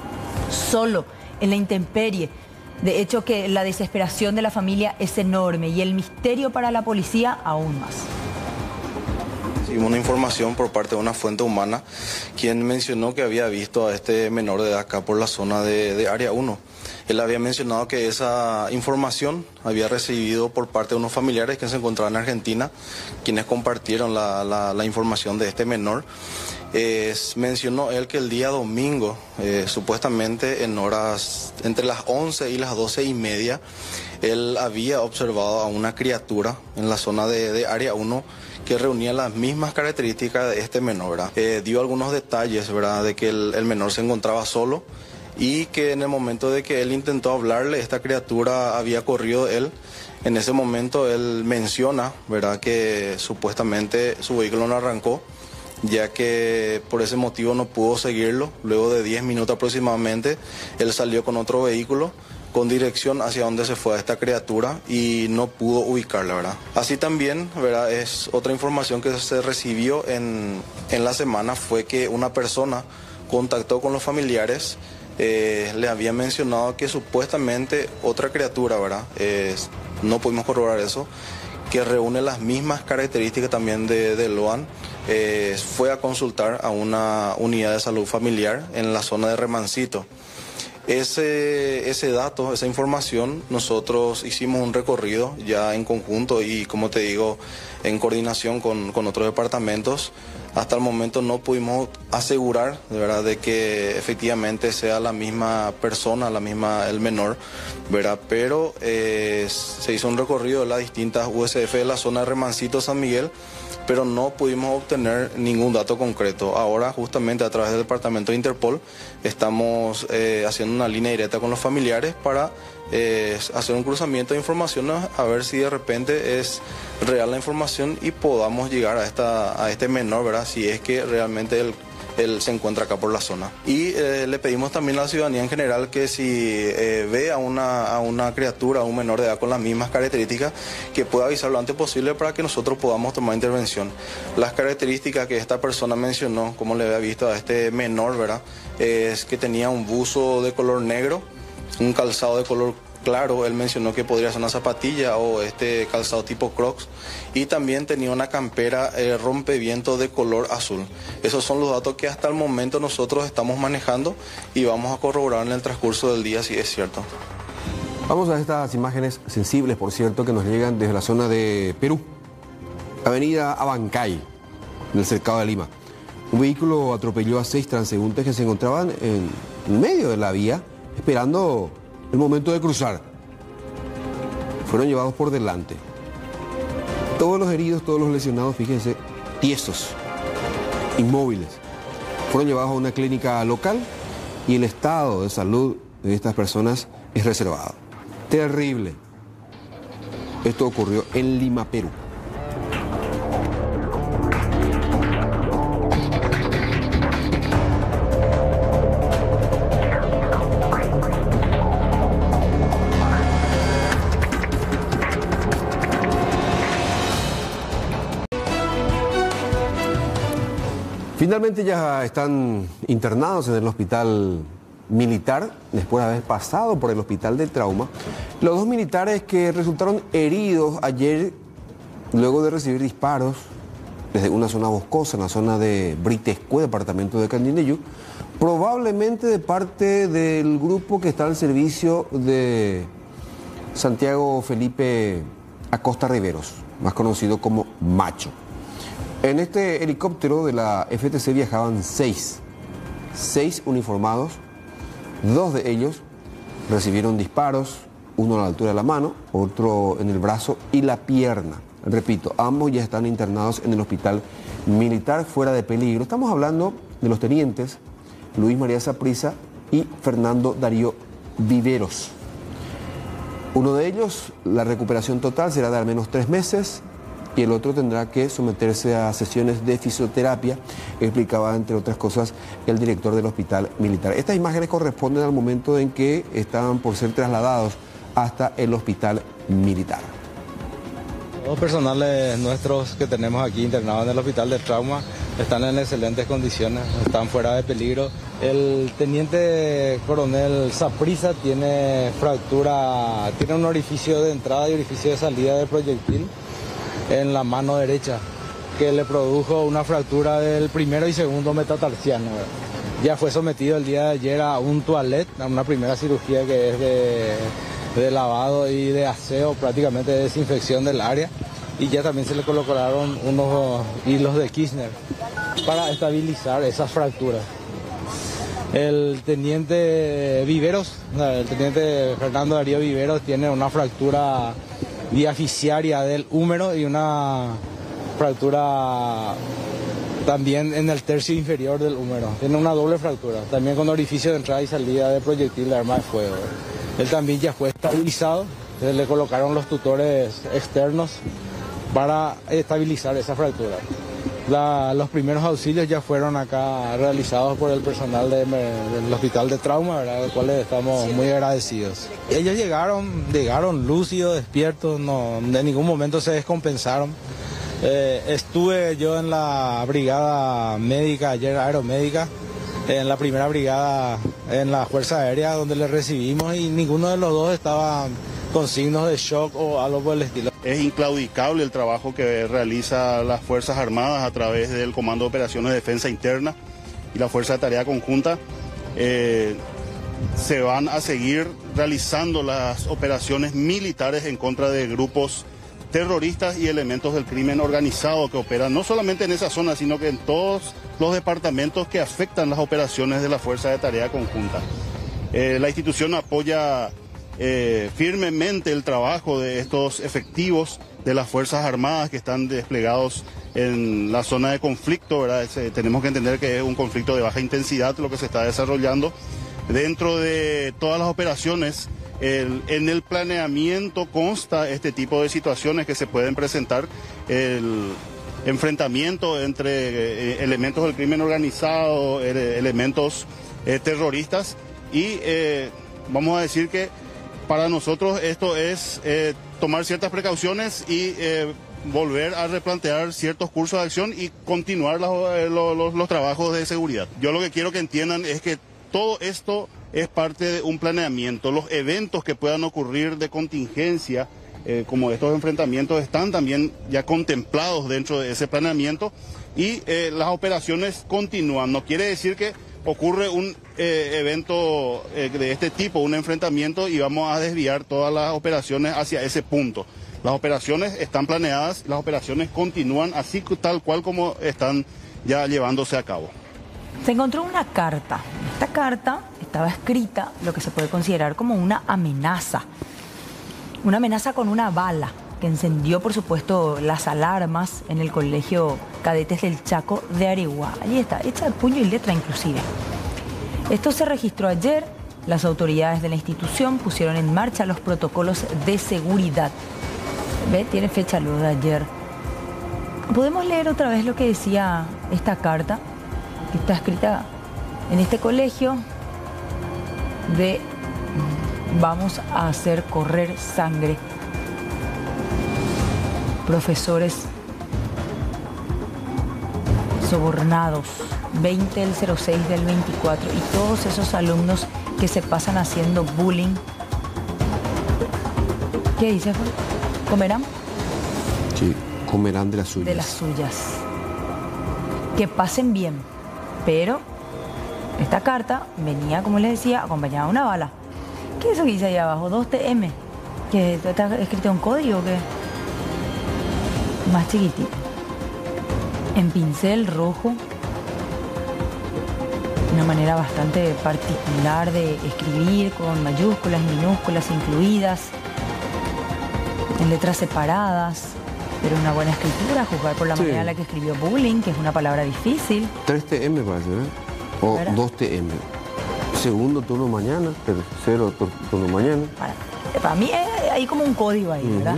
solo en la intemperie. De hecho, que la desesperación de la familia es enorme y el misterio para la policía aún más. Recibimos una información por parte de una fuente humana, quien mencionó que había visto a este menor de edad acá por la zona de Área 1. Él había mencionado que esa información había recibido por parte de unos familiares que se encontraban en Argentina, quienes compartieron la información de este menor. Mencionó él que el día domingo, supuestamente en horas entre las 11 y las 12:30, él había observado a una criatura en la zona de Área 1 que reunía las mismas características de este menor, ¿verdad? Dio algunos detalles, ¿verdad?, de que el menor se encontraba solo y que en el momento de que él intentó hablarle, esta criatura había corrido de él. En ese momento él menciona, ¿verdad?, que supuestamente su vehículo no arrancó, ya que por ese motivo no pudo seguirlo. Luego de 10 minutos aproximadamente, él salió con otro vehículo con dirección hacia donde se fue a esta criatura y no pudo ubicarla, ¿verdad? Así también, ¿verdad?, es otra información que se recibió en la semana, fue que una persona contactó con los familiares, le había mencionado que supuestamente otra criatura, ¿verdad?, no pudimos corroborar eso, que reúne las mismas características también de Loan, fue a consultar a una unidad de salud familiar en la zona de Remancito. Ese dato, esa información, nosotros hicimos un recorrido ya en conjunto y, como te digo, en coordinación con otros departamentos. Hasta el momento no pudimos asegurar, de verdad, de que efectivamente sea la misma persona, el menor, ¿verdad? Pero se hizo un recorrido de las distintas USF de la zona de Remancito, San Miguel, pero no pudimos obtener ningún dato concreto. Ahora, justamente a través del departamento de Interpol, estamos haciendo una línea directa con los familiares para hacer un cruzamiento de informaciones, a ver si de repente es real la información y podamos llegar a este menor, ¿verdad?, si es que realmente él se encuentra acá por la zona. Y le pedimos también a la ciudadanía en general que si ve a una criatura, a un menor de edad con las mismas características, que pueda avisar lo antes posible para que nosotros podamos tomar intervención. Las características que esta persona mencionó, como le había visto a este menor, ¿verdad?, es que tenía un buzo de color negro, un calzado de color claro. Él mencionó que podría ser una zapatilla o este calzado tipo Crocs, y también tenía una campera rompeviento de color azul. Esos son los datos que hasta el momento nosotros estamos manejando y vamos a corroborar en el transcurso del día si es cierto. Vamos a estas imágenes sensibles, por cierto, que nos llegan desde la zona de Perú. Avenida Abancay, en el cercado de Lima. Un vehículo atropelló a 6 transeúntes que se encontraban en medio de la vía, esperando el momento de cruzar. Fueron llevados por delante. Todos los heridos, todos los lesionados, fíjense, tiesos, inmóviles. Fueron llevados a una clínica local y el estado de salud de estas personas es reservado. Terrible. Esto ocurrió en Lima, Perú. Finalmente ya están internados en el hospital militar, después de haber pasado por el hospital de trauma. Los 2 militares que resultaron heridos ayer, luego de recibir disparos desde una zona boscosa, en la zona de Britescue, departamento de Candindeyú, probablemente de parte del grupo que está al servicio de Santiago Felipe Acosta Riveros, más conocido como Macho. En este helicóptero de la FTC viajaban 6 uniformados. 2 de ellos recibieron disparos, uno a la altura de la mano, otro en el brazo y la pierna. Repito, ambos ya están internados en el hospital militar fuera de peligro. Estamos hablando de los tenientes Luis María Saprissa y Fernando Darío Viveros. Uno de ellos, la recuperación total será de al menos 3 meses y el otro tendrá que someterse a sesiones de fisioterapia, explicaba entre otras cosas el director del hospital militar. Estas imágenes corresponden al momento en que estaban por ser trasladados hasta el hospital militar. Los personales nuestros que tenemos aquí internados en el hospital de trauma están en excelentes condiciones, están fuera de peligro. El teniente coronel Saprissa tiene fractura, tiene un orificio de entrada y orificio de salida de proyectil en la mano derecha, que le produjo una fractura del primero y segundo metatarsiano. Ya fue sometido el día de ayer a un toilet, a una primera cirugía que es de lavado y de aseo, prácticamente de desinfección del área, y ya también se le colocaron unos hilos de Kirchner para estabilizar esas fracturas. El teniente Viveros, el teniente Fernando Darío Viveros tiene una fractura diafisiaria del húmero y una fractura también en el tercio inferior del húmero. Tiene una doble fractura, también con orificio de entrada y salida de proyectil de arma de fuego. Él también ya fue estabilizado, se le colocaron los tutores externos para estabilizar esa fractura. Los primeros auxilios ya fueron acá realizados por el personal del hospital de trauma, ¿verdad? Del cual estamos muy agradecidos. Ellos llegaron lúcidos, despiertos, no, en ningún momento se descompensaron. Estuve yo en la brigada médica ayer, aeromédica, en la primera brigada en la Fuerza Aérea, donde les recibimos y ninguno de los dos estaba con signos de shock o algo por el estilo. Es inclaudicable el trabajo que realiza las Fuerzas Armadas a través del Comando de Operaciones de Defensa Interna y la Fuerza de Tarea Conjunta. Se van a seguir realizando las operaciones militares en contra de grupos terroristas y elementos del crimen organizado que operan no solamente en esa zona, sino que en todos los departamentos que afectan las operaciones de la Fuerza de Tarea Conjunta. La institución apoya firmemente el trabajo de estos efectivos de las Fuerzas Armadas que están desplegados en la zona de conflicto, ¿verdad? Tenemos que entender que es un conflicto de baja intensidad lo que se está desarrollando. Dentro de todas las operaciones, en el planeamiento consta este tipo de situaciones que se pueden presentar, el enfrentamiento entre elementos del crimen organizado, elementos terroristas y vamos a decir que para nosotros esto es tomar ciertas precauciones y volver a replantear ciertos cursos de acción y continuar los trabajos de seguridad. Yo lo que quiero que entiendan es que todo esto es parte de un planeamiento. Los eventos que puedan ocurrir de contingencia, como estos enfrentamientos, están también ya contemplados dentro de ese planeamiento y las operaciones continúan. No quiere decir que ocurre un evento de este tipo, un enfrentamiento, y vamos a desviar todas las operaciones hacia ese punto. Las operaciones están planeadas, las operaciones continúan así tal cual como están ya llevándose a cabo. Se encontró una carta. Esta carta estaba escrita lo que se puede considerar como una amenaza. Una amenaza con una bala que encendió, por supuesto, las alarmas en el Colegio Cadetes del Chaco de Areguá. Allí está, hecha de puño y letra inclusive. Esto se registró ayer. Las autoridades de la institución pusieron en marcha los protocolos de seguridad. ¿Ve? Tiene fecha lo de ayer. ¿Podemos leer otra vez lo que decía esta carta? Que está escrita en este colegio de vamos a hacer correr sangre. Profesores sobornados, 20 del 06 del 24 y todos esos alumnos que se pasan haciendo bullying. ¿Qué dice? ¿Comerán? Sí, comerán de las suyas. De las suyas. Que pasen bien, pero esta carta venía, como les decía, acompañada de una bala. ¿Qué es eso que dice ahí abajo? 2TM. ¿Que está escrito un código o qué? Más chiquitito. en pincel rojo. Una manera bastante particular de escribir, con mayúsculas y minúsculas incluidas, en letras separadas, pero una buena escritura, a juzgar por la manera en la que escribió bullying, que es una palabra difícil. 3TM parece, ¿verdad? O 2TM. Segundo turno mañana, tercero turno mañana. Para mí hay como un código ahí, ¿verdad?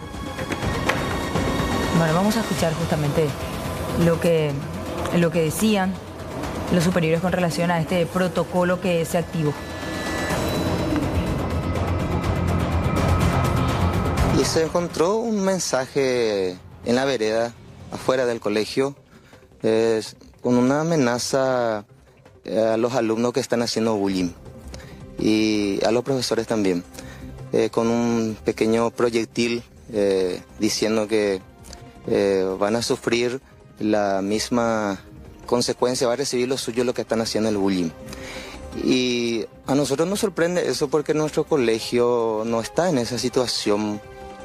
Bueno, vamos a escuchar justamente lo que decían los superiores con relación a este protocolo que se activó. Y se encontró un mensaje en la vereda, afuera del colegio, con una amenaza a los alumnos que están haciendo bullying y a los profesores también, con un pequeño proyectil diciendo que van a sufrir la misma consecuencia, va a recibir lo suyo lo que están haciendo el bullying. Y a nosotros nos sorprende eso porque nuestro colegio no está en esa situación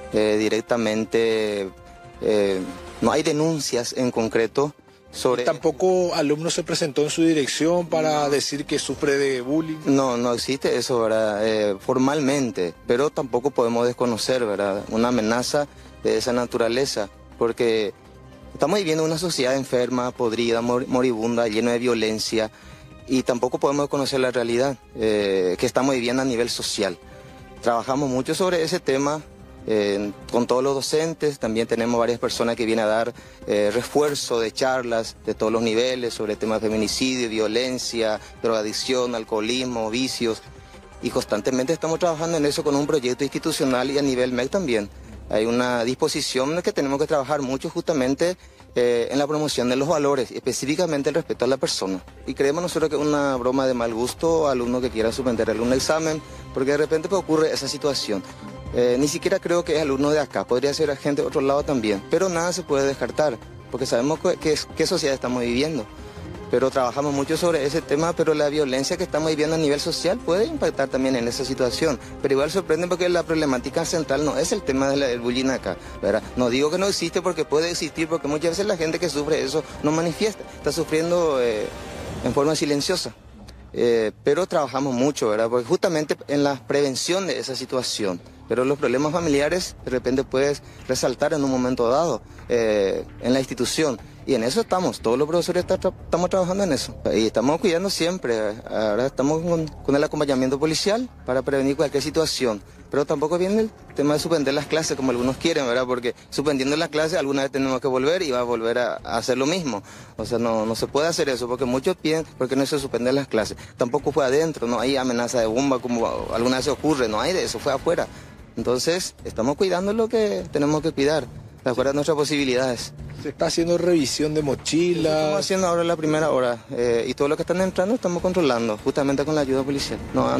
directamente, no hay denuncias en concreto sobre... ¿Tampoco alumno se presentó en su dirección para decir que sufre de bullying? No existe eso, ¿verdad? Formalmente, pero tampoco podemos desconocer, ¿verdad? Una amenaza de esa naturaleza, porque estamos viviendo una sociedad enferma, podrida, moribunda, llena de violencia, y tampoco podemos conocer la realidad que estamos viviendo a nivel social. Trabajamos mucho sobre ese tema con todos los docentes, también tenemos varias personas que vienen a dar refuerzo de charlas de todos los niveles sobre temas de feminicidio, violencia, drogadicción, alcoholismo, vicios, y constantemente estamos trabajando en eso con un proyecto institucional y a nivel MEC también. Hay una disposición de que tenemos que trabajar mucho justamente en la promoción de los valores, específicamente el respeto a la persona. Y creemos nosotros que es una broma de mal gusto alumno que quiera suspender algún examen, porque de repente pues, ocurre esa situación. Ni siquiera creo que es alumno de acá, podría ser gente de otro lado también, pero nada se puede descartar, porque sabemos qué sociedad estamos viviendo. Pero trabajamos mucho sobre ese tema, pero la violencia que estamos viviendo a nivel social puede impactar también en esa situación. Pero igual sorprende porque la problemática central no es el tema del bullying acá, ¿verdad? No digo que no existe porque puede existir, porque muchas veces la gente que sufre eso no manifiesta, está sufriendo en forma silenciosa. Pero trabajamos mucho, ¿verdad? Porque justamente en la prevención de esa situación. Pero los problemas familiares de repente puedes resaltar en un momento dado en la institución. Y en eso estamos, todos los profesores estamos trabajando en eso. Y estamos cuidando siempre, ahora estamos con el acompañamiento policial para prevenir cualquier situación. Pero tampoco viene el tema de suspender las clases como algunos quieren, ¿verdad? Porque suspendiendo las clases alguna vez tenemos que volver y va a volver a hacer lo mismo. O sea, no se puede hacer eso porque muchos piensan, porque no se suspenden las clases. Tampoco fue adentro, no hay amenaza de bomba como alguna vez ocurre, no hay de eso, fue afuera. Entonces, estamos cuidando lo que tenemos que cuidar, de acuerdo a nuestras posibilidades. ¿Se está haciendo revisión de mochilas? Estamos haciendo ahora la primera hora y todo lo que están entrando estamos controlando, justamente con la ayuda policial.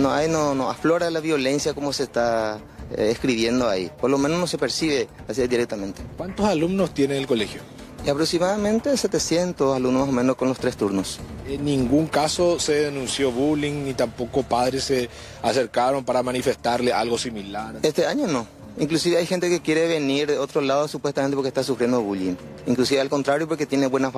No aflora la violencia como se está escribiendo ahí, por lo menos no se percibe así directamente. ¿Cuántos alumnos tiene el colegio? Y aproximadamente 700 alumnos más o menos con los 3 turnos. En ningún caso se denunció bullying ni tampoco padres se acercaron para manifestarle algo similar. Este año no. Inclusive hay gente que quiere venir de otro lado supuestamente porque está sufriendo bullying. Inclusive al contrario porque tiene buenas